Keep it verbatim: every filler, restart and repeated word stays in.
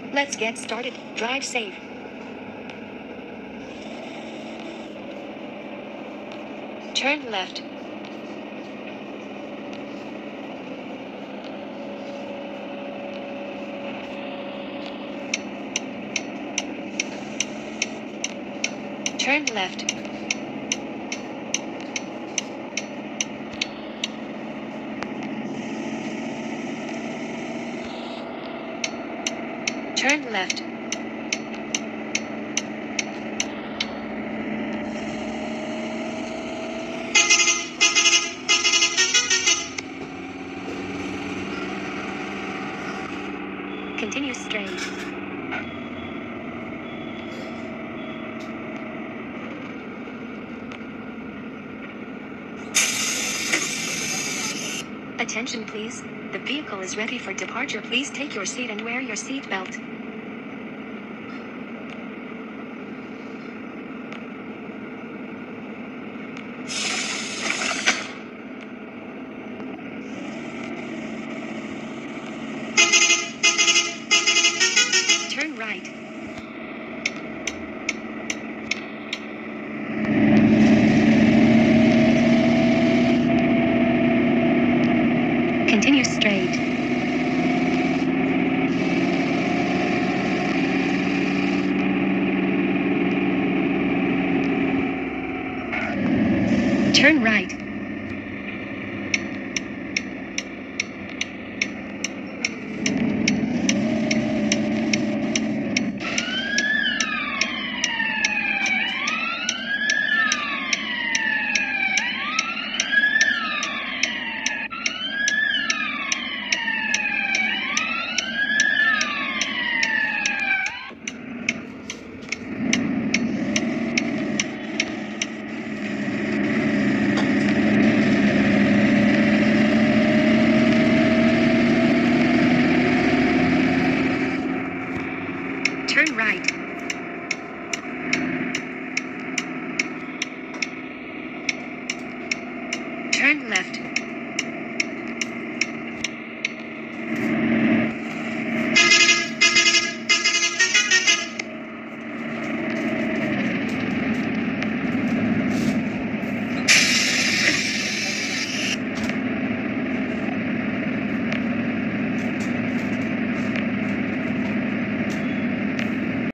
Let's get started. Drive safe. Turn left. Turn left. Turn left. Continue straight. Attention please. The vehicle is ready for departure. Please take your seat and wear your seat belt. Turn right. Continue straight. Turn right. Turn right. Turn left.